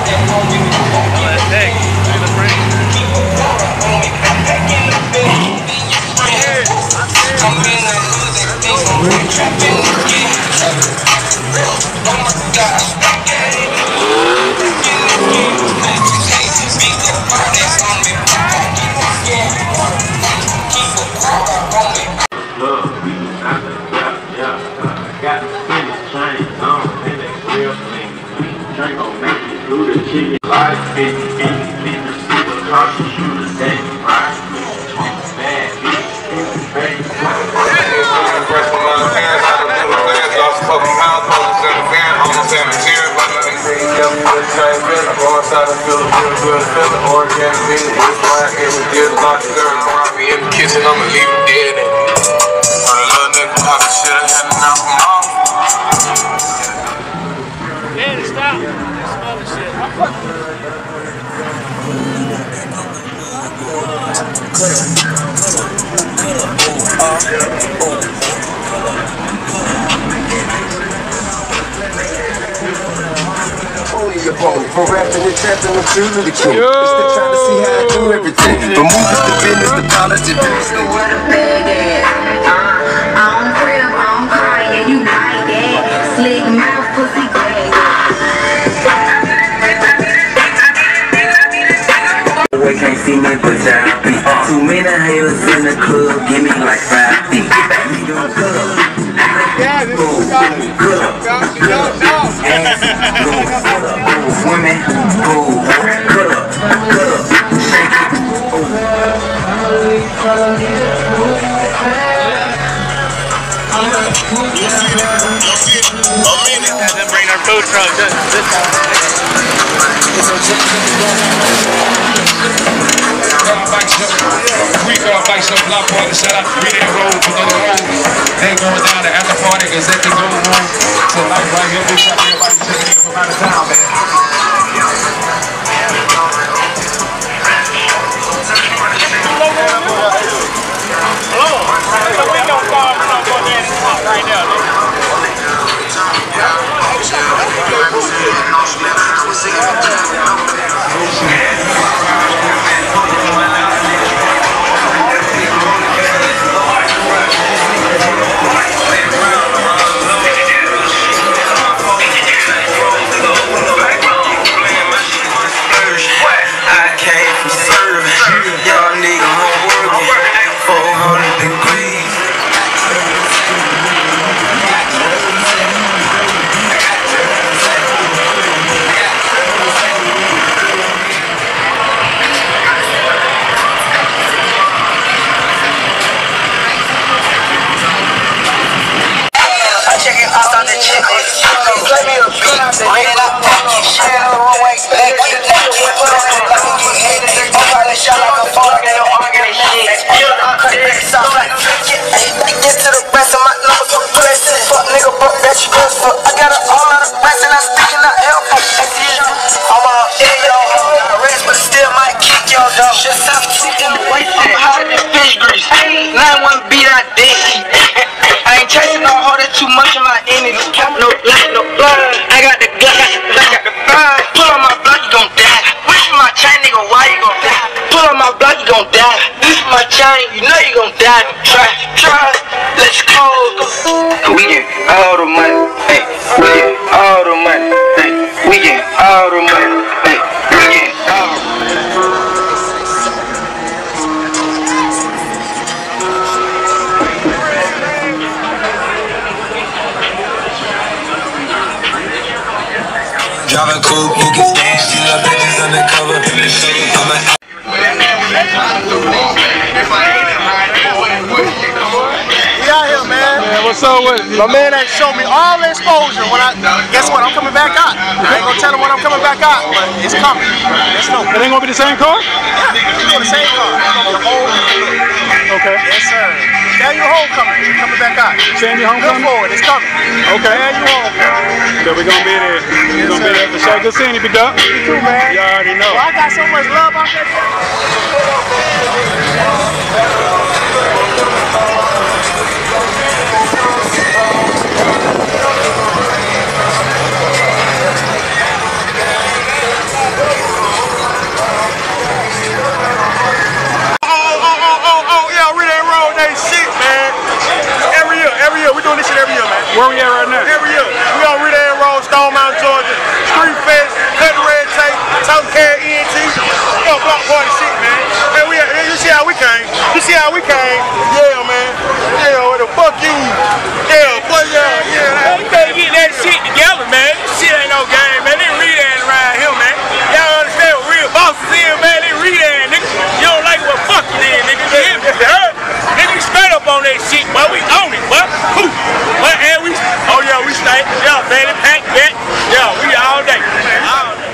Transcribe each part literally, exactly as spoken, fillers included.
I'ma leave him dead and my little nigga pop the shit I had enough of mom. Yeah, stop. That's other shit. From rapping and trapping and through the king. Still trying to see how I do everything. From music to business to politics. So what a bag at? Uh, on crib, on car, yeah, you like that. Slick mouth, pussy bag. Boy can't see me but down. Too many haters in the club, give me like five feet. We gon' cut up. Yeah, this is got it. Cut up. No, no. Ass, go, cut up. Women, go, cut up. Cut up. Shake it. Then bring our food truck. Whipz Block Party, shout out to Whipz Road, to the road. They going down the after party, cause they can go home. Tonight right here, we got everybody checking in from out of town, man. Hello. So we don't go, we don't go there and talk right now. Too much of my energy, no light, no blood. I got the Glock, got the Glock, got the fire. Pull on my block, you gon' die. Wish for my chain, nigga, why you gon' die? Pull on my block, you gon' die. This is my chain, you know you gon' die. Try, try, let's go. We get all the money, hey. We get all the money, hey. We get all the money, hey. We get all the money. Driving cool, you can stand, see the bitches undercover. I'm a We out here, man. Man, what's up with it? My man that showed me all the exposure. When I guess what? I'm coming back out. I ain't gonna tell him when I'm coming back out, but it's coming. Let's go. It ain't gonna be the same car? Yeah, it's gonna be the same car. It's gonna be the whole. Okay. Yes, sir. Tell your homecoming. It's coming back out. Saying your homecoming? Look forward. It's coming. Okay. Tell your homecoming. So we're gonna be there. We're gonna be there for sure. Good seeing you, big dog. You too, man. You already know. Well, I got so much love out there. Where we at right now? Every year. We on Redan Road, Stone Mountain, Georgia. Street Fest, cut the red tape, talking care E N T. We on block party shit, man. Man, we, you see how we came. You see how we came. Yeah, man. Yeah, what the fuck you? Yeah, boy, yeah, yeah. Man, you better get that shit together, man. This shit ain't no game, man. They Redan around here, man. Y'all understand what real bosses is, man? They Redan, nigga. You don't like it, well, fuck you then, nigga. You hear me? You heard? Nigga, we straight up on that shit, but we own it, but who? But and we, oh yeah, we stay. Yeah, man, it pack back. Yeah, we all day. All day.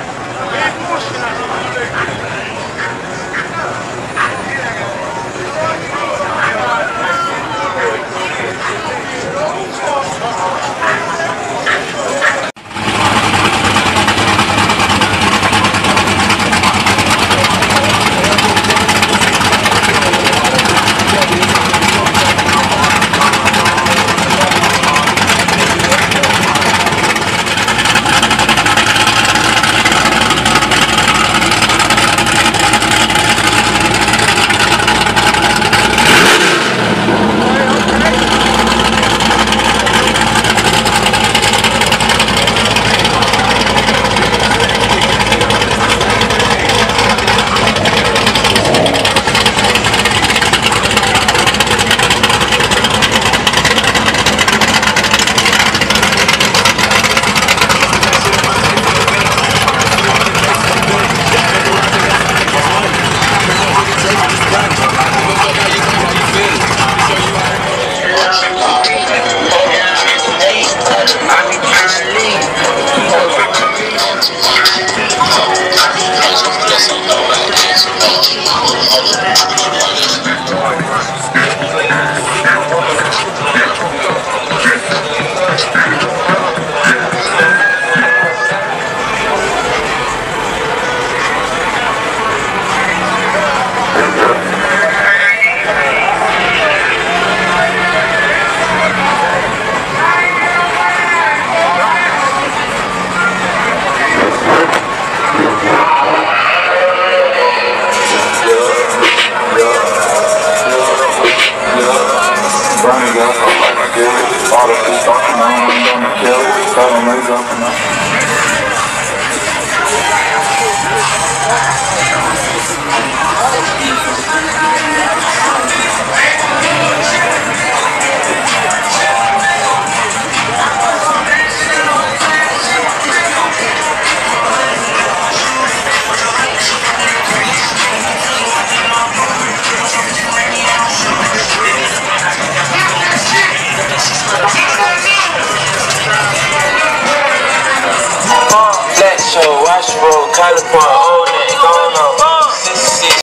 California, old nigga, going on. Six, six.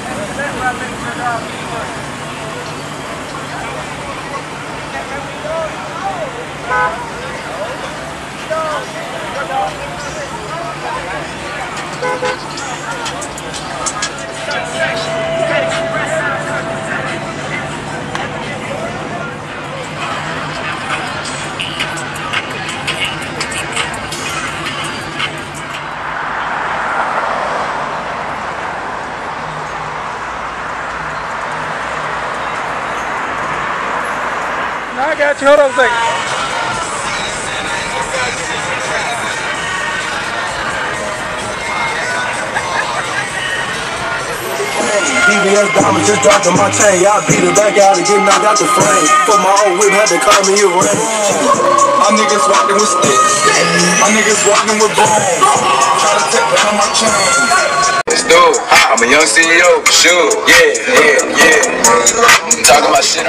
I got you. Hold on a second. D V S diamond just dropped on my chain. Y'all beat it back out and get knocked out the frame. For my old whip, had to call me a rain. My niggas walking with sticks. My niggas walking with bones. Try to take down my chain. Let's do it. I'm a young C E O, for sure. Yeah, yeah, yeah. Talking about shit.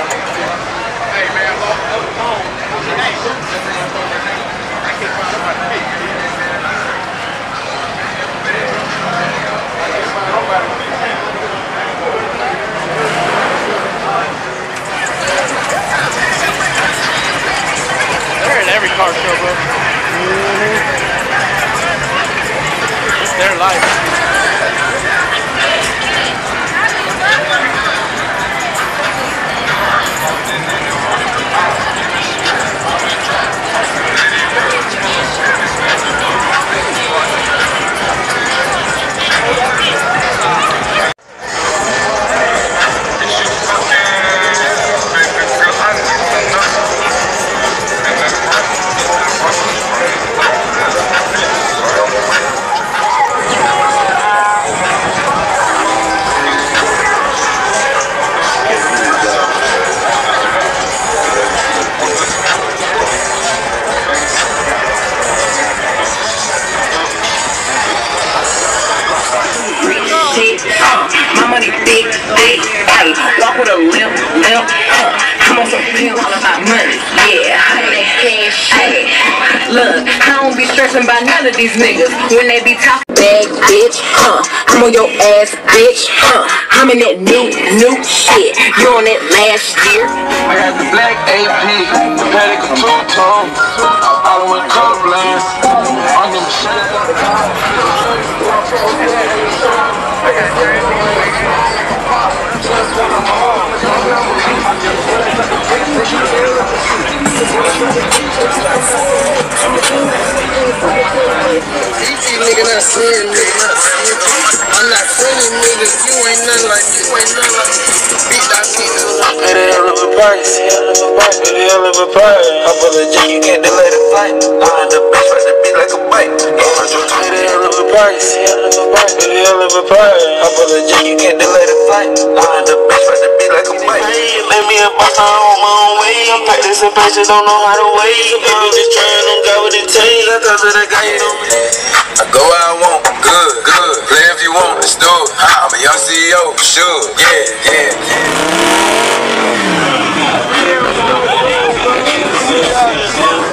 Every car show, bro. Mm-hmm. It's their life. Look, I don't be stressing by none of these niggas when they be talking. Bad bitch, huh? I'm on your ass, bitch, huh? I'm in that new, new shit. You on that last year? I got the black A P, the paddock of two-tone. All with colorblind. On them shit. Easy nigga, not saying nigga. I'm not friendly nigga. You ain't nothing like me. You ain't nothing like me. Beat that nigga. Pay the hell of a price. Pay the hell of a price. I pull a G, you can't delay the flight. One of the bitch like the beat like a bite. Pay the hell of a price. Pay the hell of a price. I pull a G, you can't delay the flight. One of the bitch like the beat like a bite. Let me a boss on my own way. I'm practicing patience, don't know how to wait. People just trying on God with it takes. I talk to that guy, you know me. I go where I want, good, good. Play if you want, let's do it. I'm a young C E O, sure, yeah, yeah, yeah.